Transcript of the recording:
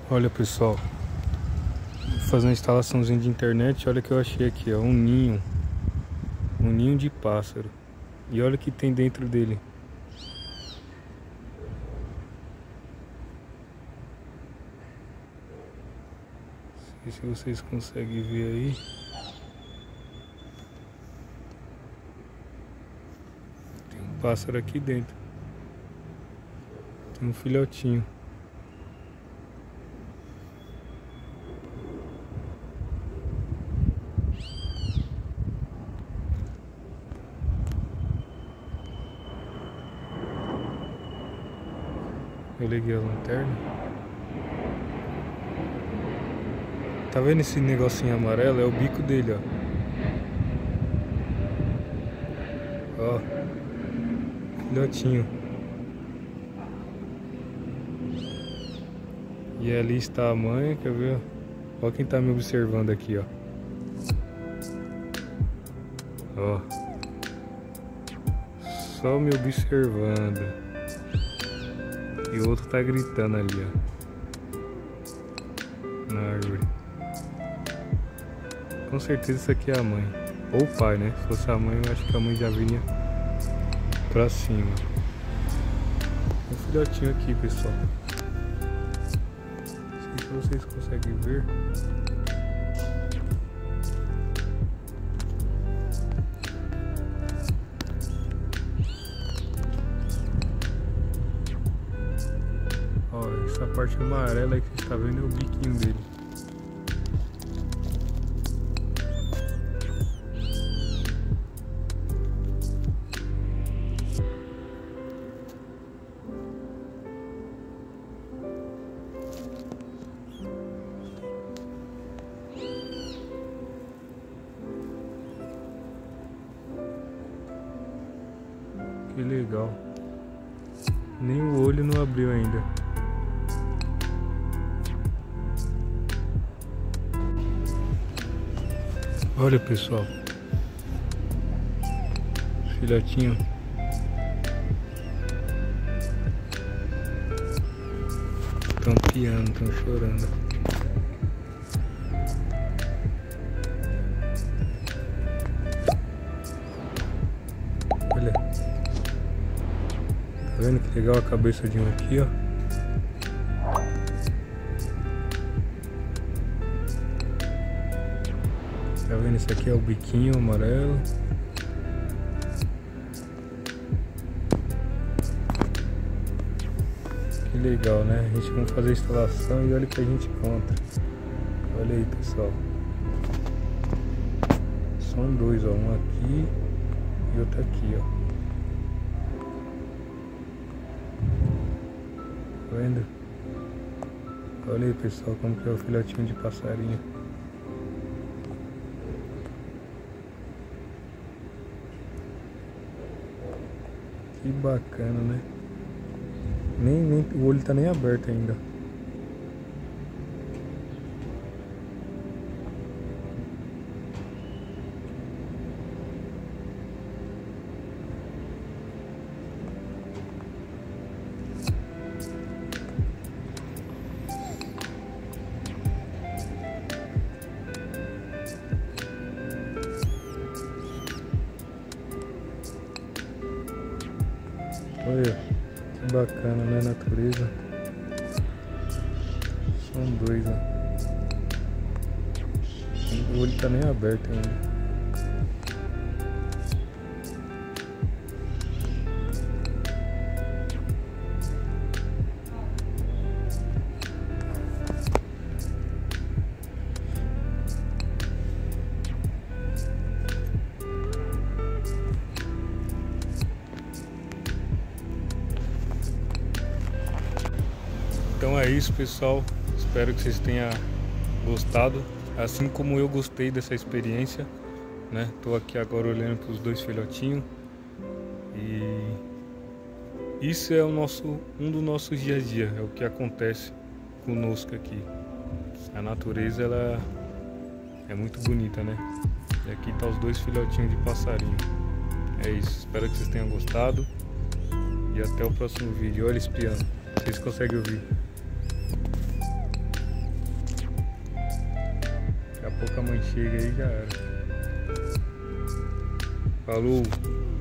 Olha, pessoal, vou fazer uma instalaçãozinha de internet. Olha o que eu achei aqui, ó, um ninho de pássaro. E olha o que tem dentro dele. Não sei se vocês conseguem ver aí. Tem um pássaro aqui dentro. Tem um filhotinho. Eu liguei a lanterna. Tá vendo esse negocinho amarelo? É o bico dele, ó. Ó. Filhotinho. E ali está a mãe, quer ver? Ó quem tá me observando aqui, ó. Ó. Só me observando. E o outro tá gritando ali, ó. Na árvore. Com certeza isso aqui é a mãe. Ou o pai, né? Se fosse a mãe, eu acho que a mãe já vinha pra cima. Um filhotinho aqui, pessoal. Não sei se vocês conseguem ver. Ó, essa parte amarela aí que você está vendo é o biquinho dele. Que legal. Nem o olho não abriu ainda. Olha, pessoal. Filhotinho. Estão piando, estão chorando. Olha. Tá vendo que legal a cabeça de um aqui, ó. Tá vendo? Esse aqui é o biquinho amarelo. Que legal, né? A gente vai fazer a instalação e olha o que a gente encontra. Olha aí, pessoal. São dois, ó. Um aqui e outro aqui, ó. Tá vendo? Olha aí, pessoal, como que é o filhotinho de passarinho. Que bacana, né? Nem o olho tá nem aberto ainda. Olha, que bacana, né? Natureza. São dois, ó. O olho tá nem aberto ainda. Então é isso, pessoal. Espero que vocês tenham gostado, assim como eu gostei dessa experiência, né? Tô aqui agora olhando para os dois filhotinhos e isso é um dos nossos dia a dia, é o que acontece conosco aqui. A natureza, ela é muito bonita, né? E aqui tá os dois filhotinhos de passarinho. É isso, espero que vocês tenham gostado e até o próximo vídeo. Olha espiando, vocês conseguem ouvir. a pouco a mãe chega aí, já era. Falou!